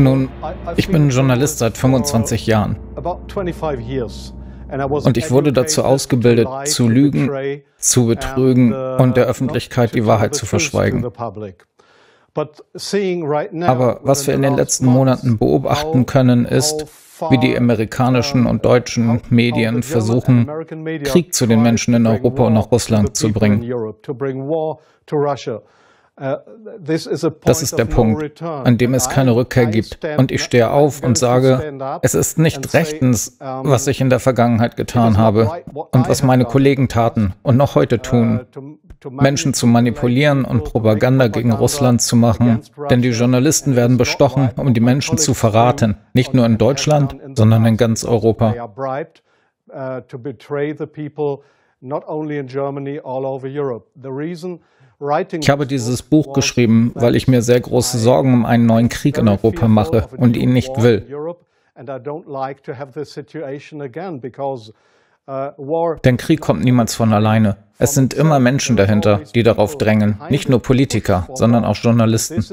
Nun, ich bin Journalist seit 25 Jahren und ich wurde dazu ausgebildet, zu lügen, zu betrügen und der Öffentlichkeit die Wahrheit zu verschweigen. Aber was wir in den letzten Monaten beobachten können, ist, wie die amerikanischen und deutschen Medien versuchen, Krieg zu den Menschen in Europa und nach Russland zu bringen. Das ist der Punkt, an dem es keine Rückkehr gibt. Und ich stehe auf und sage, es ist nicht rechtens, was ich in der Vergangenheit getan habe und was meine Kollegen taten und noch heute tun, Menschen zu manipulieren und Propaganda gegen Russland zu machen. Denn die Journalisten werden bestochen, um die Menschen zu verraten. Nicht nur in Deutschland, sondern in ganz Europa. Ich habe dieses Buch geschrieben, weil ich mir sehr große Sorgen um einen neuen Krieg in Europa mache und ihn nicht will. Denn Krieg kommt niemals von alleine. Es sind immer Menschen dahinter, die darauf drängen. Nicht nur Politiker, sondern auch Journalisten.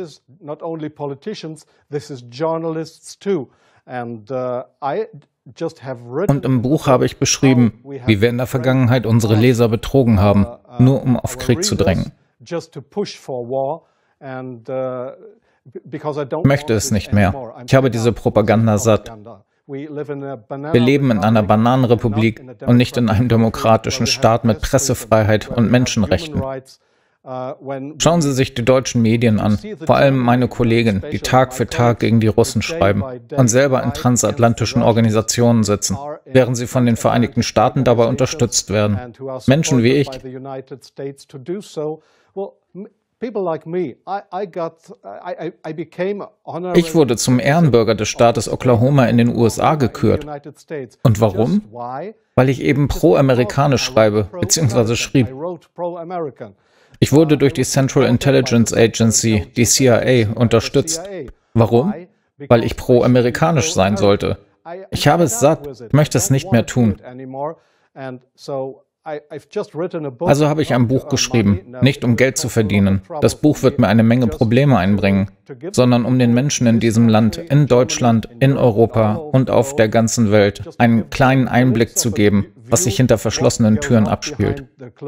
Und im Buch habe ich beschrieben, wie wir in der Vergangenheit unsere Leser betrogen haben, nur um auf Krieg zu drängen. Ich möchte es nicht mehr. Ich habe diese Propaganda satt. Wir leben in einer Bananenrepublik und nicht in einem demokratischen Staat mit Pressefreiheit und Menschenrechten. Schauen Sie sich die deutschen Medien an, vor allem meine Kollegen, die Tag für Tag gegen die Russen schreiben und selber in transatlantischen Organisationen sitzen, während sie von den Vereinigten Staaten dabei unterstützt werden. Menschen wie ich. Ich wurde zum Ehrenbürger des Staates Oklahoma in den USA gekürt. Und warum? Weil ich eben pro-amerikanisch schreibe, bzw. schrieb. Ich wurde durch die Central Intelligence Agency, die CIA, unterstützt. Warum? Weil ich pro-amerikanisch sein sollte. Ich habe es satt, ich möchte es nicht mehr tun. Also habe ich ein Buch geschrieben, nicht um Geld zu verdienen. Das Buch wird mir eine Menge Probleme einbringen, sondern um den Menschen in diesem Land, in Deutschland, in Europa und auf der ganzen Welt einen kleinen Einblick zu geben, was sich hinter verschlossenen Türen abspielt.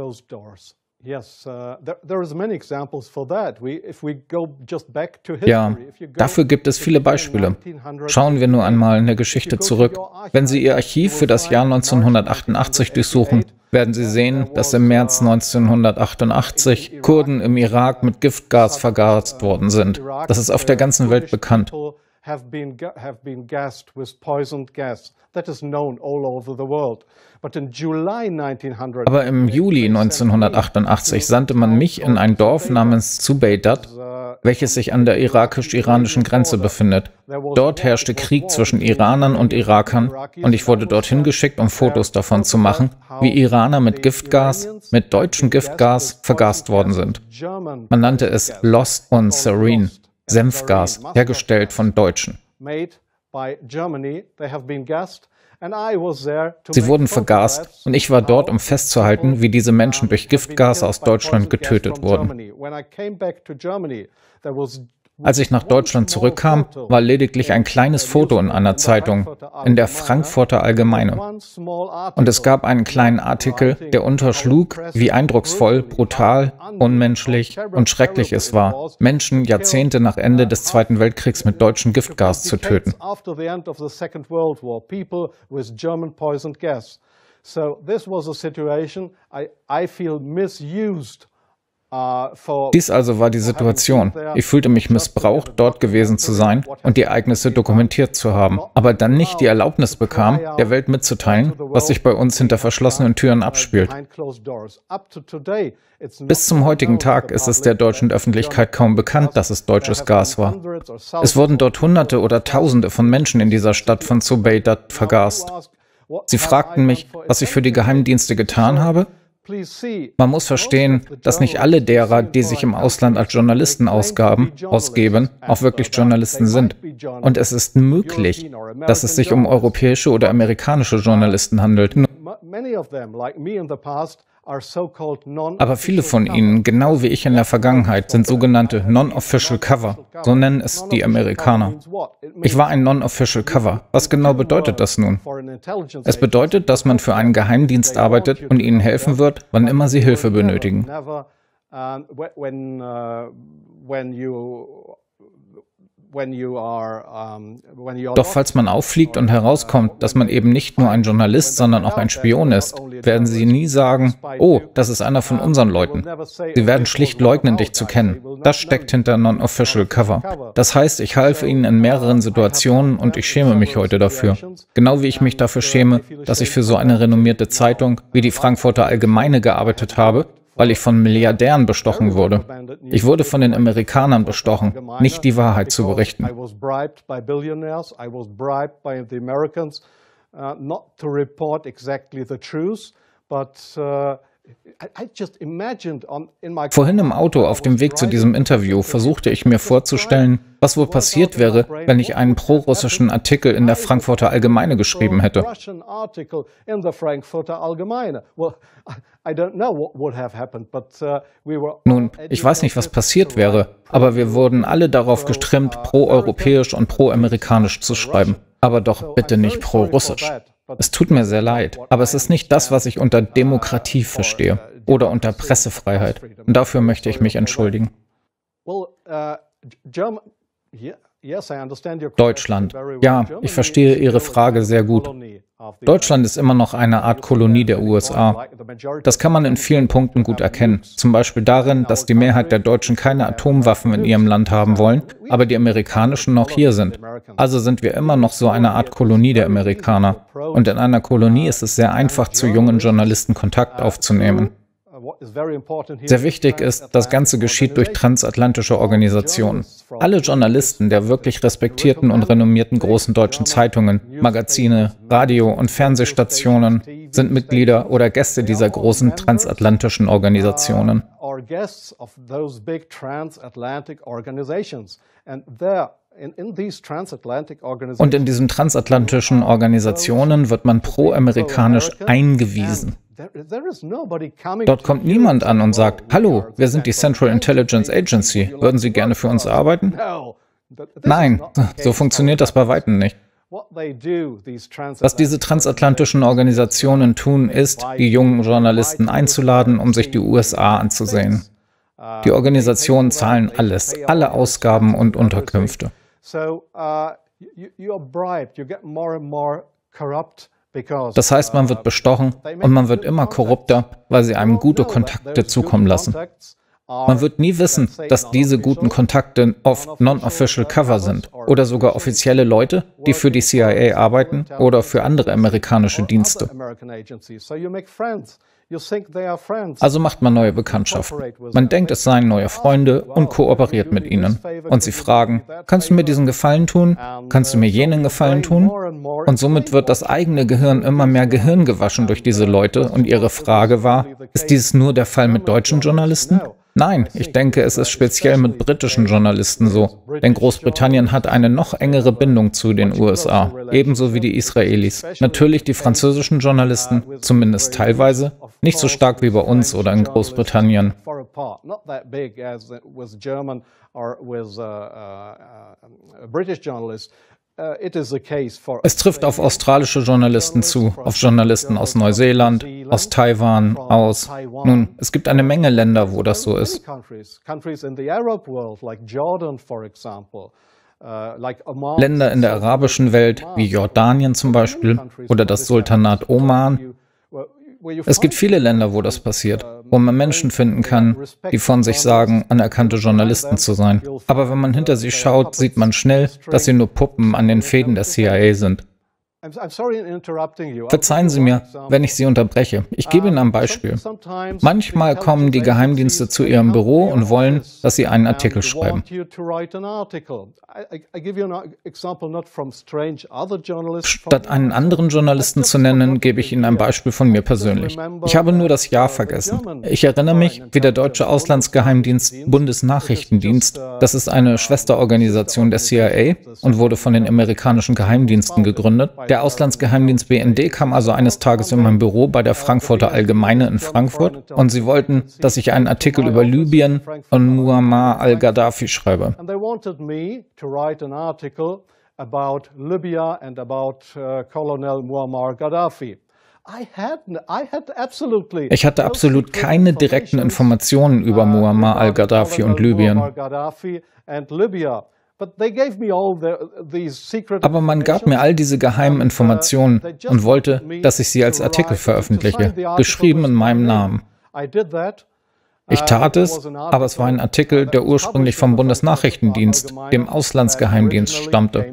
Ja, dafür gibt es viele Beispiele. Schauen wir nur einmal in der Geschichte zurück. Wenn Sie Ihr Archiv für das Jahr 1988 durchsuchen, werden Sie sehen, dass im März 1988 Kurden im Irak mit Giftgas vergast worden sind. Das ist auf der ganzen Welt bekannt. Aber im Juli 1988 sandte man mich in ein Dorf namens Zubeidat, welches sich an der irakisch-iranischen Grenze befindet. Dort herrschte Krieg zwischen Iranern und Irakern und ich wurde dorthin geschickt, um Fotos davon zu machen, wie Iraner mit Giftgas, mit deutschem Giftgas, vergast worden sind. Man nannte es Lost und Serene, Senfgas, hergestellt von Deutschen. Sie wurden vergast und ich war dort, um festzuhalten, wie diese Menschen durch Giftgas aus Deutschland getötet wurden. Als ich nach Deutschland zurückkam, war lediglich ein kleines Foto in einer Zeitung, in der Frankfurter Allgemeine. Und es gab einen kleinen Artikel, der unterschlug, wie eindrucksvoll, brutal, unmenschlich und schrecklich es war, Menschen Jahrzehnte nach Ende des Zweiten Weltkriegs mit deutschem Giftgas zu töten. Dies also war die Situation. Ich fühlte mich missbraucht, dort gewesen zu sein und die Ereignisse dokumentiert zu haben, aber dann nicht die Erlaubnis bekam, der Welt mitzuteilen, was sich bei uns hinter verschlossenen Türen abspielt. Bis zum heutigen Tag ist es der deutschen Öffentlichkeit kaum bekannt, dass es deutsches Gas war. Es wurden dort Hunderte oder Tausende von Menschen in dieser Stadt von Zubeidat vergast. Sie fragten mich, was ich für die Geheimdienste getan habe. Man muss verstehen, dass nicht alle derer, die sich im Ausland als Journalisten ausgeben, auch wirklich Journalisten sind. Und es ist möglich, dass es sich um europäische oder amerikanische Journalisten handelt. Aber viele von ihnen, genau wie ich in der Vergangenheit, sind sogenannte Non-Official Cover. So nennen es die Amerikaner. Ich war ein Non-Official Cover. Was genau bedeutet das nun? Es bedeutet, dass man für einen Geheimdienst arbeitet und ihnen helfen wird, wann immer sie Hilfe benötigen. Doch falls man auffliegt und herauskommt, dass man eben nicht nur ein Journalist, sondern auch ein Spion ist, werden sie nie sagen, oh, das ist einer von unseren Leuten. Sie werden schlicht leugnen, dich zu kennen. Das steckt hinter Non-Official Cover. Das heißt, ich half ihnen in mehreren Situationen und ich schäme mich heute dafür. Genau wie ich mich dafür schäme, dass ich für so eine renommierte Zeitung wie die Frankfurter Allgemeine gearbeitet habe, weil ich von Milliardären bestochen wurde. Ich wurde von den Amerikanern bestochen, nicht die Wahrheit zu berichten. Vorhin im Auto auf dem Weg zu diesem Interview versuchte ich mir vorzustellen, was wohl passiert wäre, wenn ich einen prorussischen Artikel in der Frankfurter Allgemeine geschrieben hätte. Nun, ich weiß nicht, was passiert wäre, aber wir wurden alle darauf getrimmt, pro-europäisch und pro-amerikanisch zu schreiben. Aber doch bitte nicht pro-russisch. Es tut mir sehr leid, aber es ist nicht das, was ich unter Demokratie verstehe oder unter Pressefreiheit. Und dafür möchte ich mich entschuldigen. Deutschland. Ja, ich verstehe Ihre Frage sehr gut. Deutschland ist immer noch eine Art Kolonie der USA. Das kann man in vielen Punkten gut erkennen. Zum Beispiel darin, dass die Mehrheit der Deutschen keine Atomwaffen in ihrem Land haben wollen, aber die amerikanischen noch hier sind. Also sind wir immer noch so eine Art Kolonie der Amerikaner. Und in einer Kolonie ist es sehr einfach, zu jungen Journalisten Kontakt aufzunehmen. Sehr wichtig ist, das Ganze geschieht durch transatlantische Organisationen. Alle Journalisten der wirklich respektierten und renommierten großen deutschen Zeitungen, Magazine, Radio- und Fernsehstationen sind Mitglieder oder Gäste dieser großen transatlantischen Organisationen. Und in diesen transatlantischen Organisationen wird man pro-amerikanisch eingewiesen. Dort kommt niemand an und sagt, hallo, wir sind die Central Intelligence Agency, würden Sie gerne für uns arbeiten? Nein, so funktioniert das bei weitem nicht. Was diese transatlantischen Organisationen tun, ist, die jungen Journalisten einzuladen, um sich die USA anzusehen. Die Organisationen zahlen alles, alle Ausgaben und Unterkünfte. Das heißt, man wird bestochen und man wird immer korrupter, weil sie einem gute Kontakte zukommen lassen. Man wird nie wissen, dass diese guten Kontakte oft Non-Official Cover sind oder sogar offizielle Leute, die für die CIA arbeiten oder für andere amerikanische Dienste. Also macht man neue Bekanntschaften. Man denkt, es seien neue Freunde und kooperiert mit ihnen. Und sie fragen, kannst du mir diesen Gefallen tun? Kannst du mir jenen Gefallen tun? Und somit wird das eigene Gehirn immer mehr Gehirn gewaschen durch diese Leute. Und ihre Frage war, ist dies nur der Fall mit deutschen Journalisten? Nein, ich denke, es ist speziell mit britischen Journalisten so, denn Großbritannien hat eine noch engere Bindung zu den USA, ebenso wie die Israelis. Natürlich die französischen Journalisten, zumindest teilweise, nicht so stark wie bei uns oder in Großbritannien. Es trifft auf australische Journalisten zu, auf Journalisten aus Neuseeland, aus Taiwan, Nun, es gibt eine Menge Länder, wo das so ist. Länder in der arabischen Welt, wie Jordanien zum Beispiel, oder das Sultanat Oman. Es gibt viele Länder, wo das passiert, wo man Menschen finden kann, die von sich sagen, anerkannte Journalisten zu sein. Aber wenn man hinter sie schaut, sieht man schnell, dass sie nur Puppen an den Fäden der CIA sind. Verzeihen Sie mir, wenn ich Sie unterbreche. Ich gebe Ihnen ein Beispiel. Manchmal kommen die Geheimdienste zu Ihrem Büro und wollen, dass Sie einen Artikel schreiben. Statt einen anderen Journalisten zu nennen, gebe ich Ihnen ein Beispiel von mir persönlich. Ich habe nur das Jahr vergessen. Ich erinnere mich, wie der deutsche Auslandsgeheimdienst Bundesnachrichtendienst, das ist eine Schwesterorganisation der CIA und wurde von den amerikanischen Geheimdiensten gegründet, Der Auslandsgeheimdienst BND kam also eines Tages in mein Büro bei der Frankfurter Allgemeine in Frankfurt und sie wollten, dass ich einen Artikel über Libyen und Muammar al-Gaddafi schreibe. Ich hatte absolut keine direkten Informationen über Muammar al-Gaddafi und Libyen. Aber man gab mir all diese geheimen Informationen und wollte, dass ich sie als Artikel veröffentliche, geschrieben in meinem Namen. Ich tat es, aber es war ein Artikel, der ursprünglich vom Bundesnachrichtendienst, dem Auslandsgeheimdienst, stammte.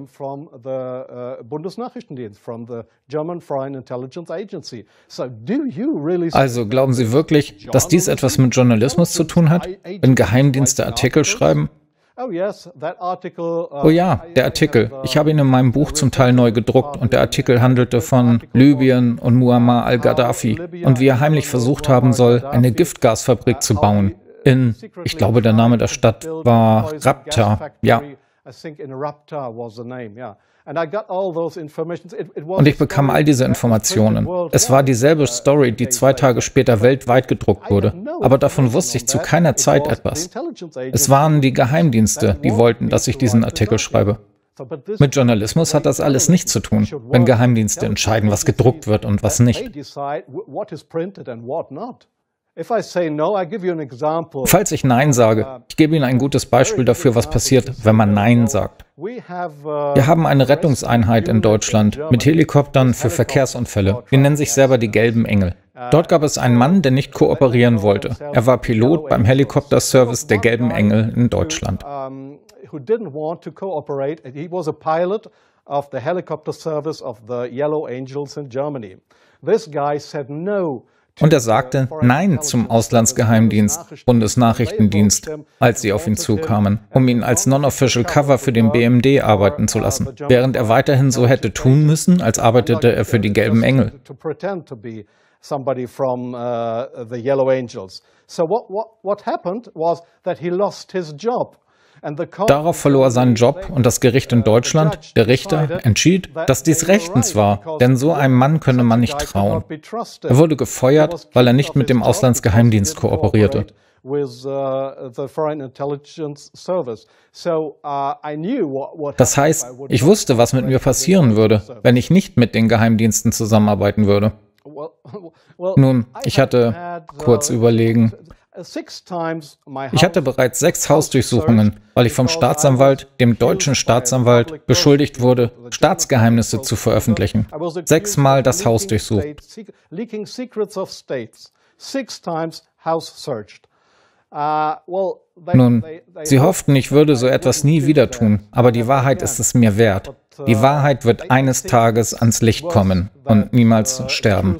Also glauben Sie wirklich, dass dies etwas mit Journalismus zu tun hat, wenn Geheimdienste Artikel schreiben? Oh ja, der Artikel. Ich habe ihn in meinem Buch zum Teil neu gedruckt und der Artikel handelte von Libyen und Muammar al-Gaddafi und wie er heimlich versucht haben soll, eine Giftgasfabrik zu bauen. Ich glaube, der Name der Stadt war Rabta, ja. Und ich bekam all diese Informationen. Es war dieselbe Story, die 2 Tage später weltweit gedruckt wurde. Aber davon wusste ich zu keiner Zeit etwas. Es waren die Geheimdienste, die wollten, dass ich diesen Artikel schreibe. Mit Journalismus hat das alles nichts zu tun, wenn Geheimdienste entscheiden, was gedruckt wird und was nicht. Falls ich Nein sage, ich gebe Ihnen ein gutes Beispiel dafür, was passiert, wenn man Nein sagt. Wir haben eine Rettungseinheit in Deutschland mit Helikoptern für Verkehrsunfälle. Wir nennen sich selber die Gelben Engel. Dort gab es einen Mann, der nicht kooperieren wollte. Er war Pilot beim Helikopterservice der Gelben Engel in Deutschland. Und er sagte Nein zum Auslandsgeheimdienst, Bundesnachrichtendienst, als sie auf ihn zukamen, um ihn als Non-Official Cover für den BMD arbeiten zu lassen, während er weiterhin so hätte tun müssen, als arbeitete er für die Gelben Engel. Darauf verlor er seinen Job und das Gericht in Deutschland, der Richter, entschied, dass dies rechtens war, denn so einem Mann könne man nicht trauen. Er wurde gefeuert, weil er nicht mit dem Auslandsgeheimdienst kooperierte. Das heißt, ich wusste, was mit mir passieren würde, wenn ich nicht mit den Geheimdiensten zusammenarbeiten würde. Nun, ich hatte, kurz überlegen, ich hatte bereits 6 Hausdurchsuchungen, weil ich vom Staatsanwalt, dem deutschen Staatsanwalt, beschuldigt wurde, Staatsgeheimnisse zu veröffentlichen. 6 Mal das Haus durchsucht. Nun, sie hofften, ich würde so etwas nie wieder tun, aber die Wahrheit ist es mir wert. Die Wahrheit wird eines Tages ans Licht kommen und niemals sterben.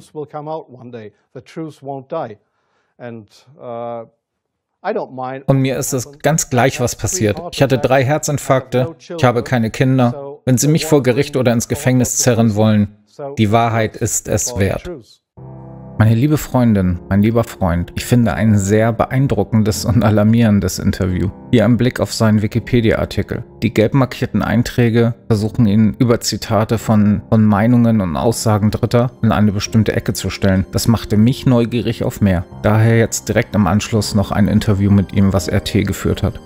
Und mir ist es ganz gleich, was passiert. Ich hatte 3 Herzinfarkte, ich habe keine Kinder. Wenn Sie mich vor Gericht oder ins Gefängnis zerren wollen, die Wahrheit ist es wert. Meine liebe Freundin, mein lieber Freund, ich finde ein sehr beeindruckendes und alarmierendes Interview. Hier ein Blick auf seinen Wikipedia-Artikel. Die gelb markierten Einträge versuchen ihn über Zitate von Meinungen und Aussagen Dritter in eine bestimmte Ecke zu stellen. Das machte mich neugierig auf mehr. Daher jetzt direkt im Anschluss noch ein Interview mit ihm, was RT geführt hat.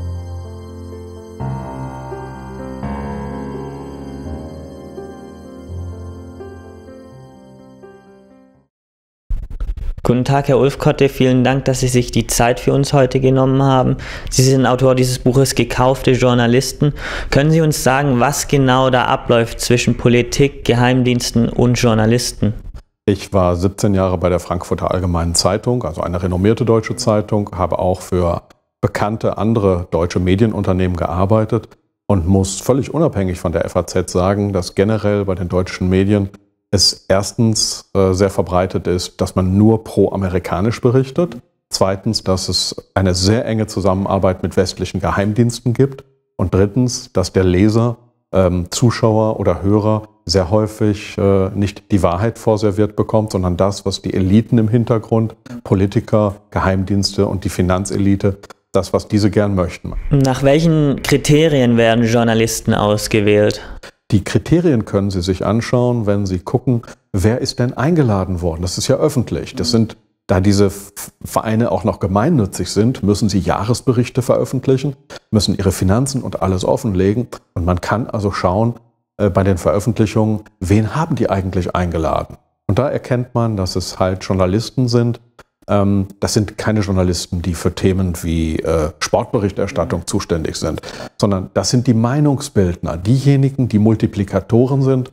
Guten Tag, Herr Ulfkotte, vielen Dank, dass Sie sich die Zeit für uns heute genommen haben. Sie sind Autor dieses Buches Gekaufte Journalisten. Können Sie uns sagen, was genau da abläuft zwischen Politik, Geheimdiensten und Journalisten? Ich war 17 Jahre bei der Frankfurter Allgemeinen Zeitung, also eine renommierte deutsche Zeitung, habe auch für bekannte andere deutsche Medienunternehmen gearbeitet und muss völlig unabhängig von der FAZ sagen, dass generell bei den deutschen Medien es erstens sehr verbreitet ist, dass man nur pro-amerikanisch berichtet. Zweitens, dass es eine sehr enge Zusammenarbeit mit westlichen Geheimdiensten gibt. Und drittens, dass der Leser, Zuschauer oder Hörer sehr häufig nicht die Wahrheit vorserviert bekommt, sondern das, was die Eliten im Hintergrund, Politiker, Geheimdienste und die Finanzelite, das, was diese gern möchten. Nach welchen Kriterien werden Journalisten ausgewählt? die Kriterien können Sie sich anschauen, wenn Sie gucken, wer ist denn eingeladen worden. Das ist ja öffentlich. Das sind, da diese Vereine auch noch gemeinnützig sind, müssen sie Jahresberichte veröffentlichen, müssen ihre Finanzen und alles offenlegen. Und man kann also schauen bei den Veröffentlichungen, wen haben die eigentlich eingeladen. Und da erkennt man, dass es halt Journalisten sind. Das sind keine Journalisten, die für Themen wie Sportberichterstattung zuständig sind, sondern das sind die Meinungsbildner, diejenigen, die Multiplikatoren sind,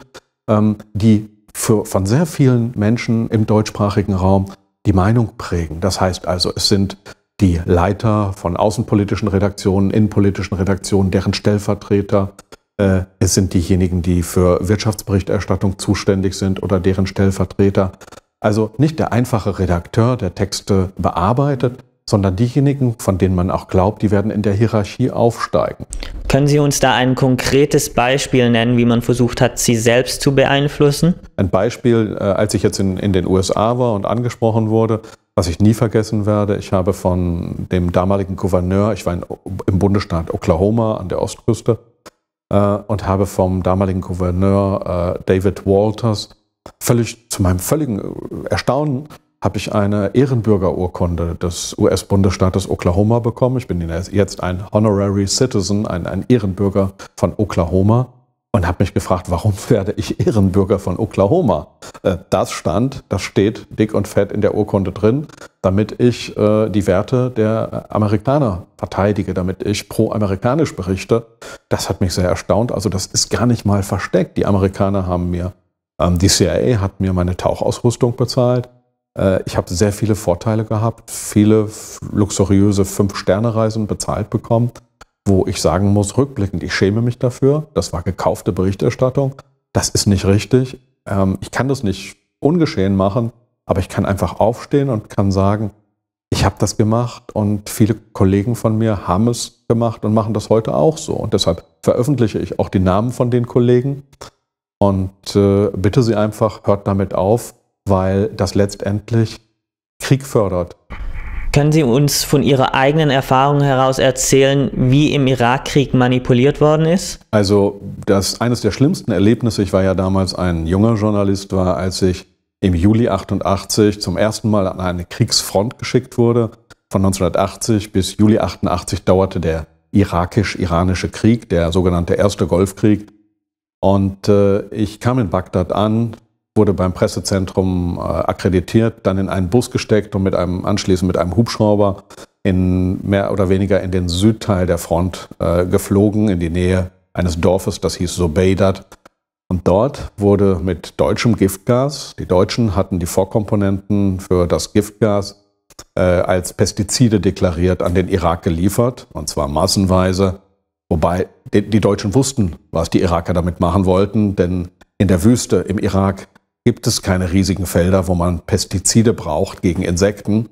die von sehr vielen Menschen im deutschsprachigen Raum die Meinung prägen. Das heißt also, es sind die Leiter von außenpolitischen Redaktionen, innenpolitischen Redaktionen, deren Stellvertreter. Es sind diejenigen, die für Wirtschaftsberichterstattung zuständig sind oder deren Stellvertreter. Also nicht der einfache Redakteur, der Texte bearbeitet, sondern diejenigen, von denen man auch glaubt, die werden in der Hierarchie aufsteigen. Können Sie uns da ein konkretes Beispiel nennen, wie man versucht hat, Sie selbst zu beeinflussen? Ein Beispiel, als ich jetzt in den USA war und angesprochen wurde, was ich nie vergessen werde, ich habe von dem damaligen Gouverneur, ich war im Bundesstaat Oklahoma an der Ostküste, und habe vom damaligen Gouverneur David Walters zu meinem völligen Erstaunen habe ich eine Ehrenbürgerurkunde des US-Bundesstaates Oklahoma bekommen. Ich bin jetzt ein Honorary Citizen, ein Ehrenbürger von Oklahoma und habe mich gefragt, warum werde ich Ehrenbürger von Oklahoma? Das steht dick und fett in der Urkunde drin, damit ich die Werte der Amerikaner verteidige, damit ich pro-amerikanisch berichte. Das hat mich sehr erstaunt. Also das ist gar nicht mal versteckt. Die Amerikaner haben mir, die CIA hat mir meine Tauchausrüstung bezahlt. Ich habe sehr viele Vorteile gehabt, viele luxuriöse 5-Sterne-Reisen bezahlt bekommen, wo ich sagen muss, rückblickend, ich schäme mich dafür. Das war gekaufte Berichterstattung. Das ist nicht richtig. Ich kann das nicht ungeschehen machen, aber ich kann einfach aufstehen und kann sagen, ich habe das gemacht und viele Kollegen von mir haben es gemacht und machen das heute auch so. Und deshalb veröffentliche ich auch die Namen von den Kollegen und bitte Sie einfach, hört damit auf, weil das letztendlich Krieg fördert. Können Sie uns von Ihrer eigenen Erfahrung heraus erzählen, wie im Irakkrieg manipuliert worden ist? Also eines der schlimmsten Erlebnisse, ich war ja damals ein junger Journalist, war, als ich im Juli 88 zum ersten Mal an eine Kriegsfront geschickt wurde. Von 1980 bis Juli 88 dauerte der irakisch-iranische Krieg, der sogenannte Erste Golfkrieg. Und ich kam in Bagdad an, wurde beim Pressezentrum akkreditiert, dann in einen Bus gesteckt und anschließend mit einem Hubschrauber mehr oder weniger in den Südteil der Front geflogen, in die Nähe eines Dorfes, das hieß Zubaydat. Und dort wurde mit deutschem Giftgas, die Deutschen hatten die Vorkomponenten für das Giftgas als Pestizide deklariert, an den Irak geliefert, und zwar massenweise. Wobei die Deutschen wussten, was die Iraker damit machen wollten, denn in der Wüste im Irak gibt es keine riesigen Felder, wo man Pestizide braucht gegen Insekten.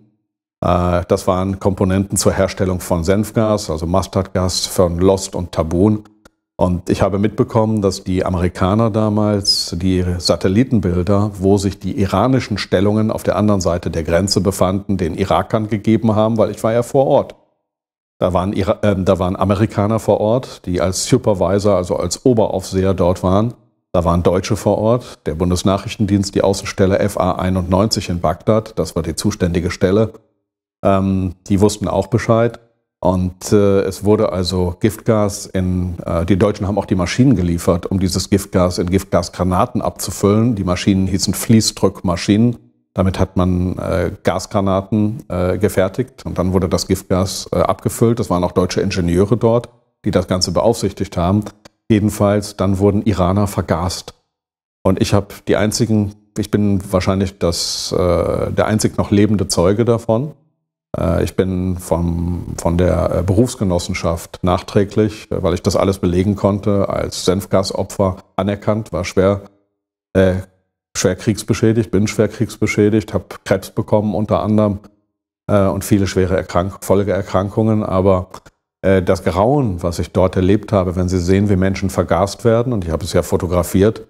Das waren Komponenten zur Herstellung von Senfgas, also Mustardgas von Lost und Tabun. Und ich habe mitbekommen, dass die Amerikaner damals die Satellitenbilder, wo sich die iranischen Stellungen auf der anderen Seite der Grenze befanden, den Irakern gegeben haben, weil ich war ja vor Ort. Da waren Amerikaner vor Ort, die als Supervisor, also als Oberaufseher dort waren. Da waren Deutsche vor Ort, der Bundesnachrichtendienst, die Außenstelle FA 91 in Bagdad, das war die zuständige Stelle. Die wussten auch Bescheid. Und es wurde also Giftgas die Deutschen haben auch die Maschinen geliefert, um dieses Giftgas in Giftgasgranaten abzufüllen. Die Maschinen hießen Fließdrückmaschinen. Damit hat man Gasgranaten gefertigt und dann wurde das Giftgas abgefüllt. Das waren auch deutsche Ingenieure dort, die das Ganze beaufsichtigt haben. Jedenfalls, dann wurden Iraner vergast. Und ich bin wahrscheinlich der einzig noch lebende Zeuge davon. Ich bin von der Berufsgenossenschaft nachträglich, weil ich das alles belegen konnte, als Senfgasopfer anerkannt, war schwer kriegsbeschädigt, bin schwer kriegsbeschädigt, habe Krebs bekommen unter anderem und viele schwere Folgeerkrankungen, aber das Grauen, was ich dort erlebt habe, wenn Sie sehen, wie Menschen vergast werden, und ich habe es ja fotografiert,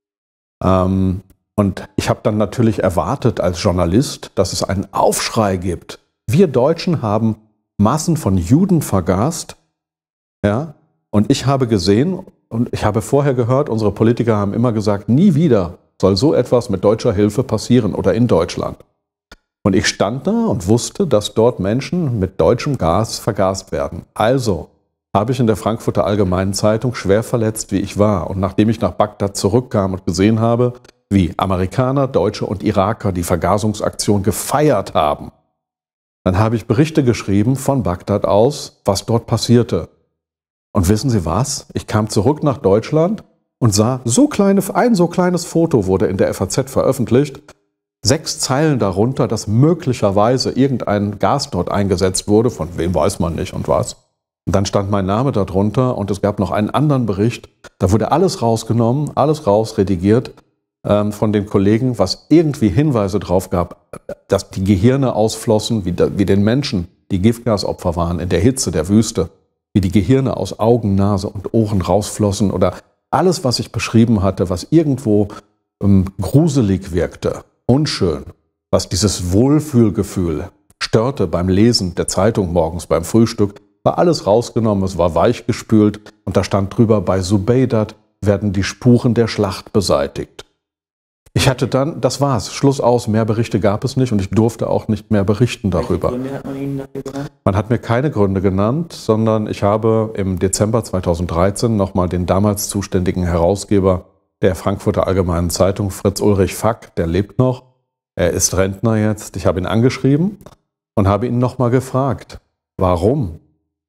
und ich habe dann natürlich erwartet als Journalist, dass es einen Aufschrei gibt. Wir Deutschen haben Massen von Juden vergast, ja, und ich habe gesehen, Und ich habe vorher gehört, unsere Politiker haben immer gesagt, nie wieder soll so etwas mit deutscher Hilfe passieren oder in Deutschland. Und ich stand da und wusste, dass dort Menschen mit deutschem Gas vergast werden. Also habe ich in der Frankfurter Allgemeinen Zeitung, schwer verletzt wie ich war, und nachdem ich nach Bagdad zurückkam und gesehen habe, wie Amerikaner, Deutsche und Iraker die Vergasungsaktion gefeiert haben, dann habe ich Berichte geschrieben von Bagdad aus, was dort passierte. Und wissen Sie was? Ich kam zurück nach Deutschland und sah, ein so kleines Foto wurde in der FAZ veröffentlicht, 6 Zeilen darunter, dass möglicherweise irgendein Gas dort eingesetzt wurde, von wem weiß man nicht und was. Und dann stand mein Name darunter und es gab noch einen anderen Bericht, da wurde alles rausgenommen, alles rausredigiert von den Kollegen, was irgendwie Hinweise drauf gab, dass die Gehirne ausflossen, wie den Menschen, die Giftgasopfer waren in der Hitze der Wüste, wie die Gehirne aus Augen, Nase und Ohren rausflossen oder alles, was ich beschrieben hatte, was irgendwo gruselig wirkte, unschön, was dieses Wohlfühlgefühl störte beim Lesen der Zeitung morgens beim Frühstück, war alles rausgenommen, es war weichgespült und da stand drüber, bei Subeidat werden die Spuren der Schlacht beseitigt. Ich hatte dann, das war's, Schluss aus, mehr Berichte gab es nicht und ich durfte auch nicht mehr berichten darüber. Welche Gründe hat man Ihnen dafür genannt? Man hat mir keine Gründe genannt, sondern ich habe im Dezember 2013 nochmal den damals zuständigen Herausgeber der Frankfurter Allgemeinen Zeitung, Fritz Ulrich Fack, der lebt noch, er ist Rentner jetzt, ich habe ihn angeschrieben und habe ihn nochmal gefragt, warum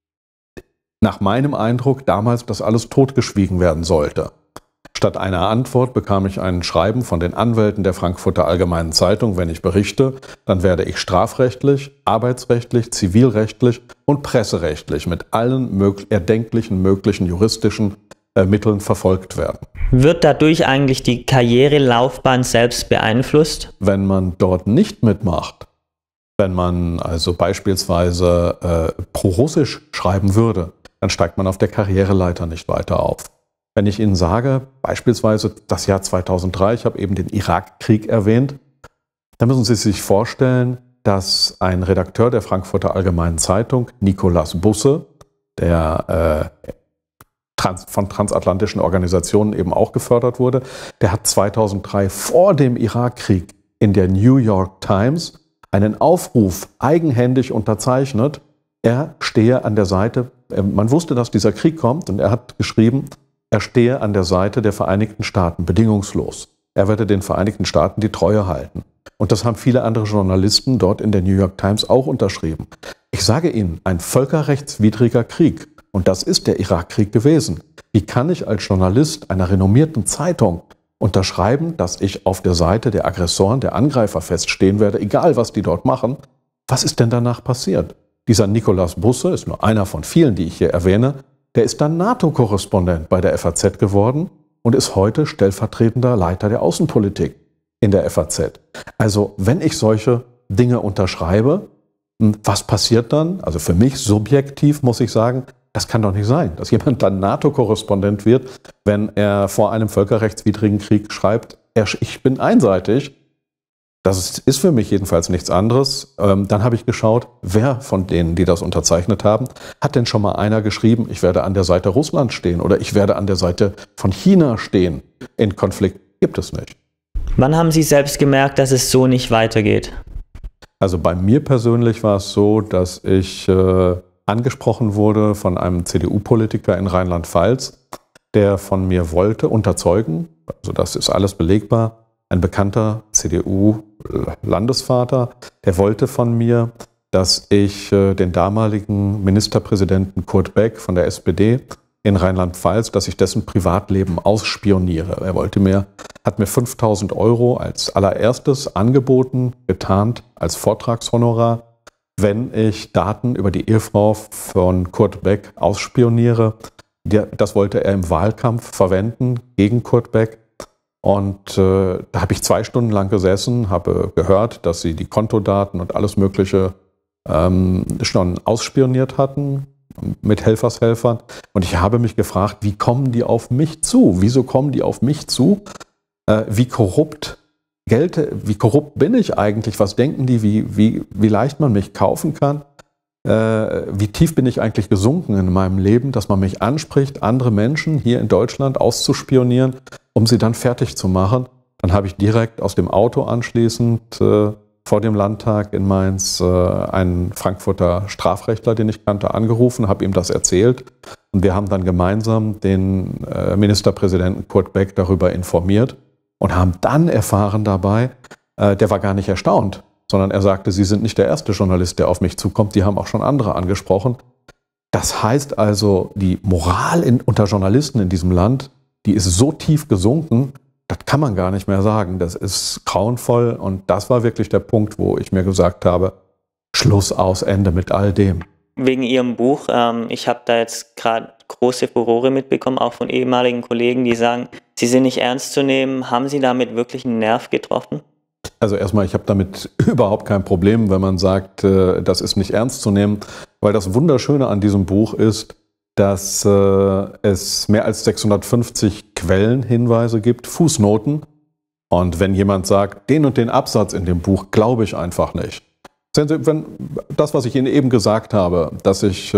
nach meinem Eindruck damals das alles totgeschwiegen werden sollte. Statt einer Antwort bekam ich ein Schreiben von den Anwälten der Frankfurter Allgemeinen Zeitung, wenn ich berichte, dann werde ich strafrechtlich, arbeitsrechtlich, zivilrechtlich und presserechtlich mit allen erdenklichen möglichen juristischen Mitteln verfolgt werden. Wird dadurch eigentlich die Karrierelaufbahn selbst beeinflusst? Wenn man dort nicht mitmacht, wenn man also beispielsweise pro-russisch schreiben würde, dann steigt man auf der Karriereleiter nicht weiter auf. Wenn ich Ihnen sage, beispielsweise das Jahr 2003, ich habe eben den Irakkrieg erwähnt, dann müssen Sie sich vorstellen, dass ein Redakteur der Frankfurter Allgemeinen Zeitung, Nikolaus Busse, der von transatlantischen Organisationen eben auch gefördert wurde, der hat 2003 vor dem Irakkrieg in der New York Times einen Aufruf eigenhändig unterzeichnet, er stehe an der Seite, man wusste, dass dieser Krieg kommt und er hat geschrieben, er stehe an der Seite der Vereinigten Staaten, bedingungslos. Er werde den Vereinigten Staaten die Treue halten. Und das haben viele andere Journalisten dort in der New York Times auch unterschrieben. Ich sage Ihnen, ein völkerrechtswidriger Krieg. Und das ist der Irakkrieg gewesen. Wie kann ich als Journalist einer renommierten Zeitung unterschreiben, dass ich auf der Seite der Aggressoren, der Angreifer feststehen werde, egal was die dort machen? Was ist denn danach passiert? Dieser Nikolaus Busse ist nur einer von vielen, die ich hier erwähne, der ist dann NATO-Korrespondent bei der FAZ geworden und ist heute stellvertretender Leiter der Außenpolitik in der FAZ. Also wenn ich solche Dinge unterschreibe, was passiert dann? Also für mich subjektiv muss ich sagen, das kann doch nicht sein, dass jemand dann NATO-Korrespondent wird, wenn er vor einem völkerrechtswidrigen Krieg schreibt, ich bin einseitig. Das ist für mich jedenfalls nichts anderes. Dann habe ich geschaut, wer von denen, die das unterzeichnet haben, hat denn schon mal einer geschrieben, ich werde an der Seite Russlands stehen oder ich werde an der Seite von China stehen. In Konflikt gibt es nicht. Wann haben Sie selbst gemerkt, dass es so nicht weitergeht? Also bei mir persönlich war es so, dass ich angesprochen wurde von einem CDU-Politiker in Rheinland-Pfalz, der von mir wollte unterzeugen, also das ist alles belegbar, ein bekannter CDU-Landesvater, der wollte von mir, dass ich den damaligen Ministerpräsidenten Kurt Beck von der SPD in Rheinland-Pfalz, dass ich dessen Privatleben ausspioniere. Er hat mir 5.000 € als allererstes angeboten, getarnt als Vortragshonorar, wenn ich Daten über die Ehefrau von Kurt Beck ausspioniere. Das wollte er im Wahlkampf verwenden gegen Kurt Beck. Und da habe ich 2 Stunden lang gesessen, habe gehört, dass sie die Kontodaten und alles Mögliche schon ausspioniert hatten mit Helfershelfern. Und ich habe mich gefragt, wie kommen die auf mich zu? Wieso kommen die auf mich zu? Wie korrupt bin ich eigentlich? Was denken die, wie leicht man mich kaufen kann? wie tief bin ich eigentlich gesunken in meinem Leben, dass man mich anspricht, andere Menschen hier in Deutschland auszuspionieren, um sie dann fertig zu machen. Dann habe ich direkt aus dem Auto anschließend vor dem Landtag in Mainz einen Frankfurter Strafrechtler, den ich kannte, angerufen, habe ihm das erzählt. Und wir haben dann gemeinsam den Ministerpräsidenten Kurt Beck darüber informiert und haben dann erfahren dabei, der war gar nicht erstaunt, sondern er sagte, Sie sind nicht der erste Journalist, der auf mich zukommt, die haben auch schon andere angesprochen. Das heißt also, die Moral unter Journalisten in diesem Land, die ist so tief gesunken, das kann man gar nicht mehr sagen. Das ist grauenvoll und das war wirklich der Punkt, wo ich mir gesagt habe, Schluss, aus, Ende mit all dem. Wegen Ihrem Buch, ich habe da jetzt gerade große Furore mitbekommen, auch von ehemaligen Kollegen, die sagen, Sie sind nicht ernst zu nehmen. Haben Sie damit wirklich einen Nerv getroffen? Also erstmal, ich habe damit überhaupt kein Problem, wenn man sagt, das ist nicht ernst zu nehmen, weil das Wunderschöne an diesem Buch ist, dass es mehr als 650 Quellenhinweise gibt, Fußnoten. Und wenn jemand sagt, den und den Absatz in dem Buch, glaube ich einfach nicht. Sehen Sie, wenn das, was ich Ihnen eben gesagt habe, dass ich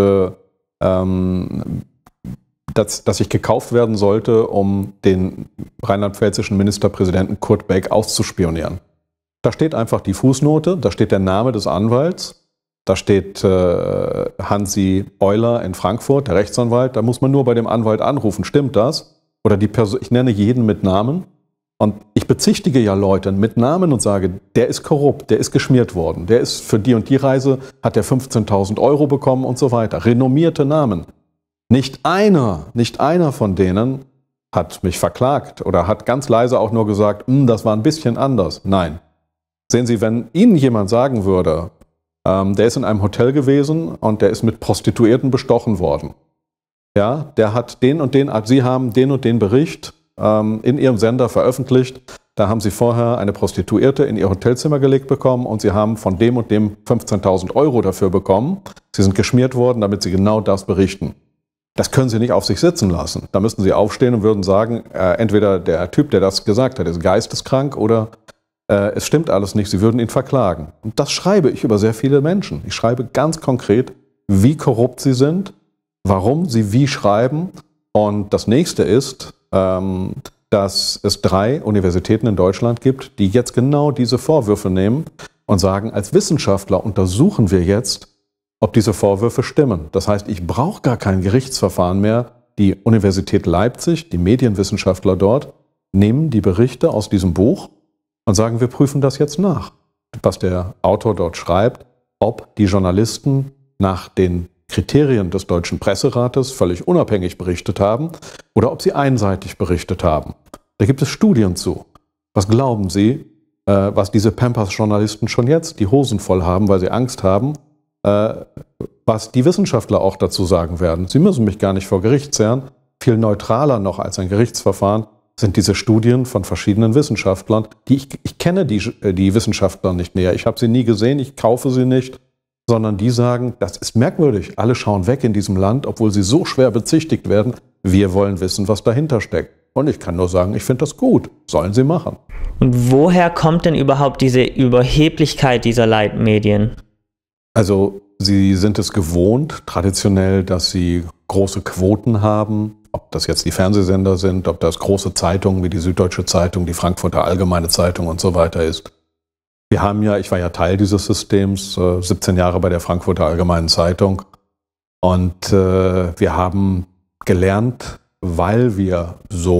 gekauft werden sollte, um den rheinland-pfälzischen Ministerpräsidenten Kurt Beck auszuspionieren. Da steht einfach die Fußnote, da steht der Name des Anwalts, da steht Hansi Euler in Frankfurt, der Rechtsanwalt, da muss man nur bei dem Anwalt anrufen, stimmt das? Oder die Person, ich nenne jeden mit Namen und ich bezichtige ja Leute mit Namen und sage, der ist korrupt, der ist geschmiert worden, der ist für die und die Reise, hat der 15.000 € bekommen und so weiter. Renommierte Namen. Nicht einer von denen hat mich verklagt oder hat ganz leise auch nur gesagt, das war ein bisschen anders. Nein. Sehen Sie, wenn Ihnen jemand sagen würde, der ist in einem Hotel gewesen und der ist mit Prostituierten bestochen worden. Ja, der hat den und den, Sie haben den und den Bericht in Ihrem Sender veröffentlicht. Da haben Sie vorher eine Prostituierte in Ihr Hotelzimmer gelegt bekommen und Sie haben von dem und dem 15.000 € dafür bekommen. Sie sind geschmiert worden, damit Sie genau das berichten. Das können Sie nicht auf sich sitzen lassen. Da müssten Sie aufstehen und würden sagen, entweder der Typ, der das gesagt hat, ist geisteskrank oder es stimmt alles nicht, Sie würden ihn verklagen. Und das schreibe ich über sehr viele Menschen. Ich schreibe ganz konkret, wie korrupt sie sind, warum sie wie schreiben. Und das nächste ist, dass es 3 Universitäten in Deutschland gibt, die jetzt genau diese Vorwürfe nehmen und sagen, als Wissenschaftler untersuchen wir jetzt, ob diese Vorwürfe stimmen. Das heißt, ich brauche gar kein Gerichtsverfahren mehr. Die Universität Leipzig, die Medienwissenschaftler dort, nehmen die Berichte aus diesem Buch und sagen, wir prüfen das jetzt nach, was der Autor dort schreibt, ob die Journalisten nach den Kriterien des Deutschen Presserates völlig unabhängig berichtet haben oder ob sie einseitig berichtet haben. Da gibt es Studien zu. Was glauben Sie, was diese Pampers-Journalisten schon jetzt die Hosen voll haben, weil sie Angst haben, was die Wissenschaftler auch dazu sagen werden? Sie müssen mich gar nicht vor Gericht zerren. Viel neutraler noch als ein Gerichtsverfahren sind diese Studien von verschiedenen Wissenschaftlern. Ich kenne die Wissenschaftler nicht näher. Ich habe sie nie gesehen, ich kaufe sie nicht, sondern die sagen, das ist merkwürdig. Alle schauen weg in diesem Land, obwohl sie so schwer bezichtigt werden. Wir wollen wissen, was dahinter steckt. Und ich kann nur sagen, ich finde das gut. Sollen sie machen. Und woher kommt denn überhaupt diese Überheblichkeit dieser Leitmedien? Also sie sind es gewohnt, traditionell, dass sie große Quoten haben. Ob das jetzt die Fernsehsender sind, ob das große Zeitungen wie die Süddeutsche Zeitung, die Frankfurter Allgemeine Zeitung und so weiter ist. Wir haben ja, ich war ja Teil dieses Systems, 17 Jahre bei der Frankfurter Allgemeinen Zeitung. Und wir haben gelernt, weil wir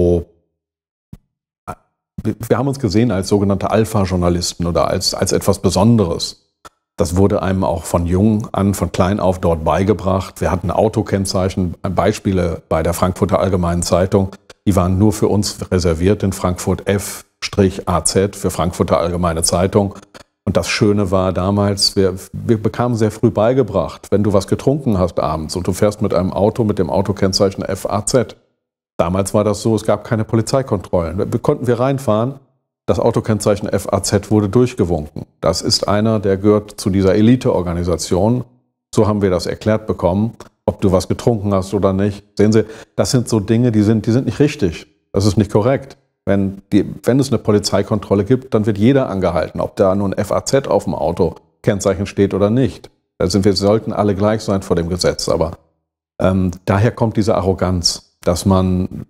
haben uns gesehen als sogenannte Alpha-Journalisten oder als etwas Besonderes. Das wurde einem auch von jung an, von klein auf dort beigebracht. Wir hatten Autokennzeichen, Beispiele bei der Frankfurter Allgemeinen Zeitung. Die waren nur für uns reserviert in Frankfurt F-AZ für Frankfurter Allgemeine Zeitung. Und das Schöne war damals, wir bekamen sehr früh beigebracht, wenn du was getrunken hast abends und du fährst mit einem Auto mit dem Autokennzeichen FAZ. Damals war das so, es gab keine Polizeikontrollen. Konnten wir reinfahren. Das Autokennzeichen FAZ wurde durchgewunken. Das ist einer, der gehört zu dieser Eliteorganisation. So haben wir das erklärt bekommen, ob du was getrunken hast oder nicht. Sehen Sie, das sind so Dinge, die sind nicht richtig. Das ist nicht korrekt. Wenn es eine Polizeikontrolle gibt, dann wird jeder angehalten, ob da nun FAZ auf dem Autokennzeichen steht oder nicht. Also wir sollten alle gleich sein vor dem Gesetz, aber daher kommt diese Arroganz, dass man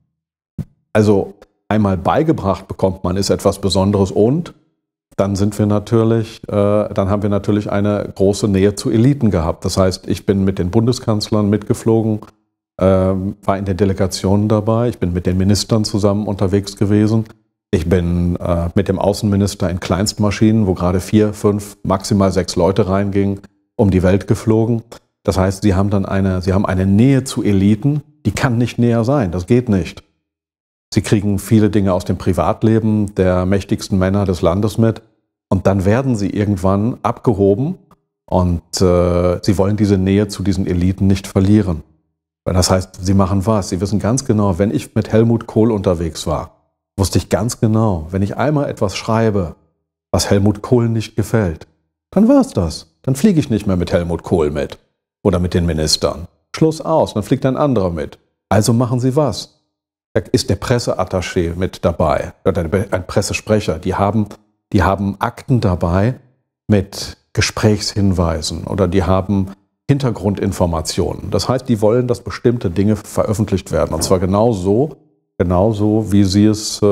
also einmal beigebracht bekommt, man ist etwas Besonderes und dann sind wir natürlich, dann haben wir natürlich eine große Nähe zu Eliten gehabt. Das heißt, ich bin mit den Bundeskanzlern mitgeflogen, war in den Delegationen dabei, ich bin mit den Ministern zusammen unterwegs gewesen. Ich bin mit dem Außenminister in Kleinstmaschinen, wo gerade 4, 5, maximal 6 Leute reingingen, um die Welt geflogen. Das heißt, sie haben eine Nähe zu Eliten, die kann nicht näher sein, das geht nicht. Sie kriegen viele Dinge aus dem Privatleben der mächtigsten Männer des Landes mit und dann werden sie irgendwann abgehoben und sie wollen diese Nähe zu diesen Eliten nicht verlieren. Das heißt, sie machen was? Sie wissen ganz genau, wenn ich mit Helmut Kohl unterwegs war, wusste ich ganz genau, wenn ich einmal etwas schreibe, was Helmut Kohl nicht gefällt, dann war es das. Dann fliege ich nicht mehr mit Helmut Kohl mit oder mit den Ministern. Schluss aus, dann fliegt ein anderer mit. Also machen sie was? Da ist der Presseattaché mit dabei, oder ein Pressesprecher. Die haben Akten dabei mit Gesprächshinweisen oder die haben Hintergrundinformationen. Das heißt, die wollen, dass bestimmte Dinge veröffentlicht werden. Und zwar genauso wie sie es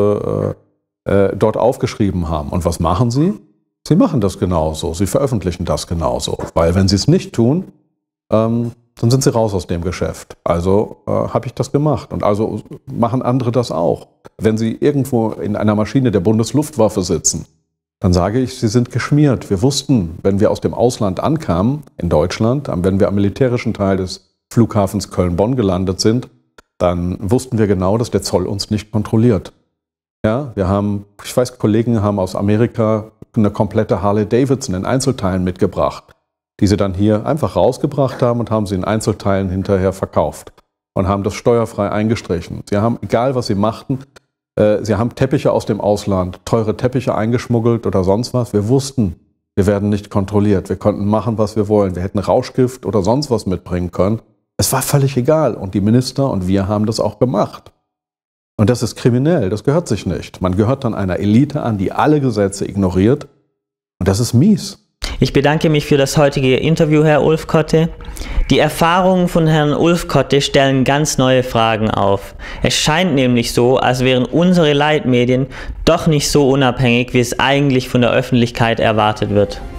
dort aufgeschrieben haben. Und was machen sie? Sie machen das genauso. Sie veröffentlichen das genauso. Weil wenn sie es nicht tun, dann sind sie raus aus dem Geschäft. Also habe ich das gemacht. Und also machen andere das auch. Wenn sie irgendwo in einer Maschine der Bundesluftwaffe sitzen, dann sage ich, sie sind geschmiert. Wir wussten, wenn wir aus dem Ausland ankamen, in Deutschland, wenn wir am militärischen Teil des Flughafens Köln-Bonn gelandet sind, dann wussten wir genau, dass der Zoll uns nicht kontrolliert. Ja, ich weiß, Kollegen haben aus Amerika eine komplette Harley-Davidson in Einzelteilen mitgebracht, die sie dann hier einfach rausgebracht haben und haben sie in Einzelteilen hinterher verkauft und haben das steuerfrei eingestrichen. Sie haben, egal was sie machten, sie haben Teppiche aus dem Ausland, teure Teppiche eingeschmuggelt oder sonst was. Wir wussten, wir werden nicht kontrolliert. Wir konnten machen, was wir wollen. Wir hätten Rauschgift oder sonst was mitbringen können. Es war völlig egal. Und die Minister und wir haben das auch gemacht. Und das ist kriminell, das gehört sich nicht. Man gehört dann einer Elite an, die alle Gesetze ignoriert. Und das ist mies. Ich bedanke mich für das heutige Interview, Herr Ulfkotte. Die Erfahrungen von Herrn Ulfkotte stellen ganz neue Fragen auf. Es scheint nämlich so, als wären unsere Leitmedien doch nicht so unabhängig, wie es eigentlich von der Öffentlichkeit erwartet wird.